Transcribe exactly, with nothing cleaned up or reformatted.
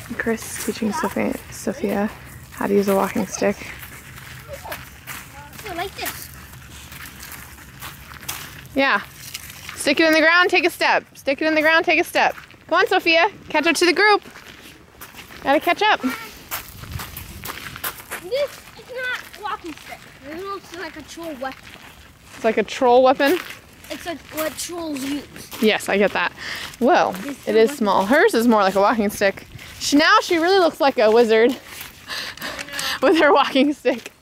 Chris teaching Sophia, Sophia how to use a walking stick. So like this. Yeah. Stick it in the ground, take a step. Stick it in the ground, take a step. Come on, Sophia. Catch up to the group. Gotta catch up. This is not a walking stick. This looks like a troll weapon. It's like a troll weapon. It's like what trolls use. Yes, I get that. Well, it is small. Hers is more like a walking stick. She, now she really looks like a wizard with her walking stick.